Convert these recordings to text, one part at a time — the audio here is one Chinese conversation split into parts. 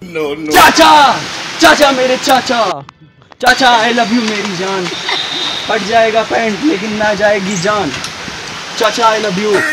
चाचा चाचा मेरे चाचा चाचा आई लव यू मेरी जान। फट जाएगा पैंट लेकिन ना जाएगी जान। चाचा आई लव यू।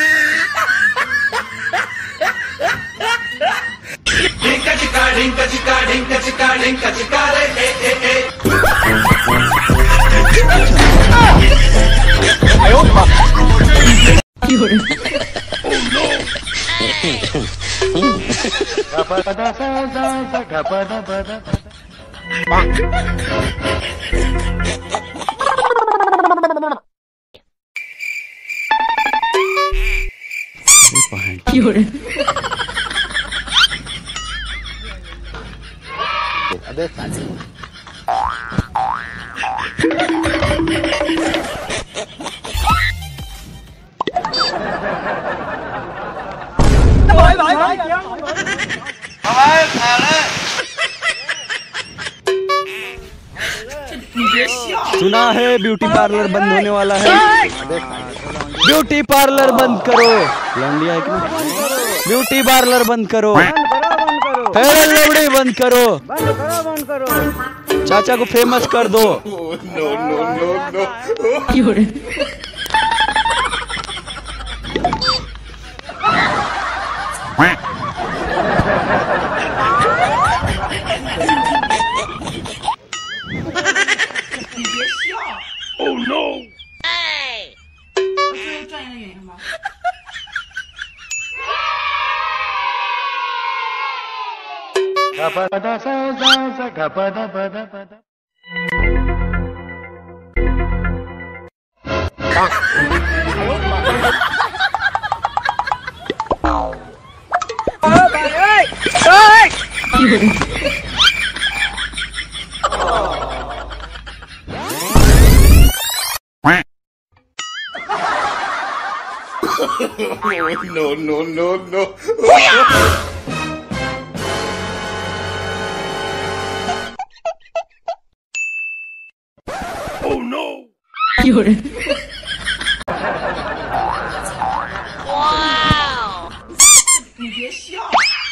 अबे साले सुना है ब्यूटी पार्लर बंद होने वाला है। ब्यूटी पार्लर बंद करो। लौंडिया है कि नहीं? ब्यूटी पार्लर बंद करो। फेयर लवली बंद करो। चाचा को फेमस कर दो। Oh no! 我最后转移的原因吗？ No. Oh no! 有人。你别笑。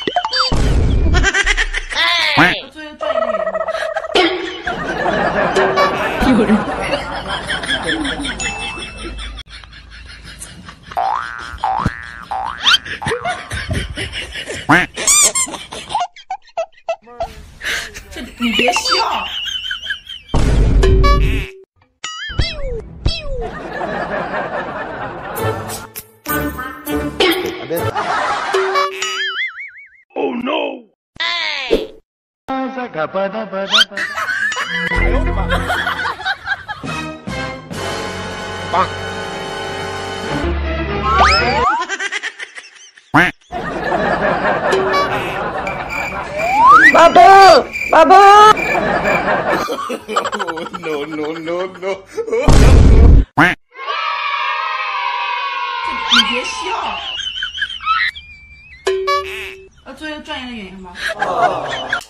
我最后转移的原因吗？有人。 你别笑。 Oh no! 爸爸。 No. 你别笑。我最后转移的原因吗？